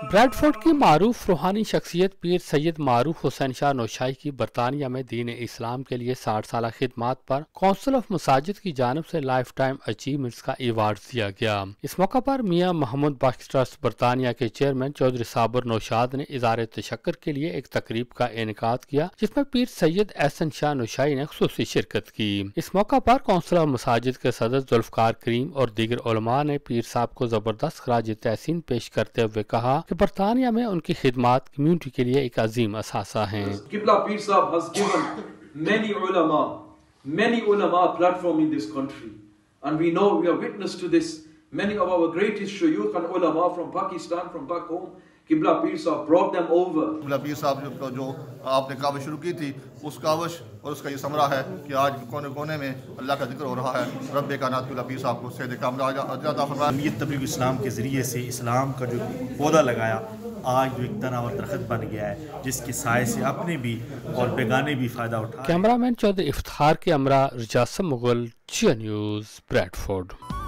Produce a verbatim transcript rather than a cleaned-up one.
Bradford کی معروف روحانی شخصیت پیر سید معروف حسین شاہ نوشائی کی برطانیہ میں دین اسلام کے لیے ساٹھ سالہ خدمات پر کونسل آف مساجد کی جانب سے لائف ٹائم اچیومنٹس کا ایوارڈ دیا گیا۔ اس موقع پر میاں محمود بخش ٹرسٹ برطانیہ کے چیئرمین چودھری صابر نوشاد نے اظہار تشکر کے لیے ایک تقریب کا انعقاد کیا، جس میں پیر سید احسن شاہ نوشائی نے خصوصی شرکت کی۔ اس موقع پر کونسل آف مساجد کے صدر ذوالفقار کریم اور دیگر علماء نے پیر صاحب کو زبردست خراج تحسین پیش کرتے ہوئے کہا کہ برطانیہ میں ان کی خدمات کمیونٹی کے لیے ایک عظیم اثاثہ ہیں۔ قبلہ پیر صاحب has given many ulama, many ulama platform in this country, and we know, we are witness to this. Many of our greatest shuyukh and ulama from Pakistan, from back home, قبلہ پیر صاحب brought them over. قبلہ پیر صاحب جو آپ نے کاوش شروع کی تھی، اس کاوش اور اس کا یہ ثمرہ ہے کہ آج کونے کونے میں اللہ کا ذکر ہو رہا ہے۔ رب کائنات قبلہ پیر صاحب کو صحت کاملہ عطا فرمائے۔ جمعیت تبلیغ اسلام کے ذریعے سے اسلام کا جو پودا لگایا، آج جو ایک تنا اور درخت بن گیا ہے، جس کے سائے سے اپنے بھی اور بیگانے بھی فائدہ اٹھائے۔ کیمرہ مین چودھری افتخار کے امرا رجاسم مغل، جیو نیوز، بریڈفورڈ۔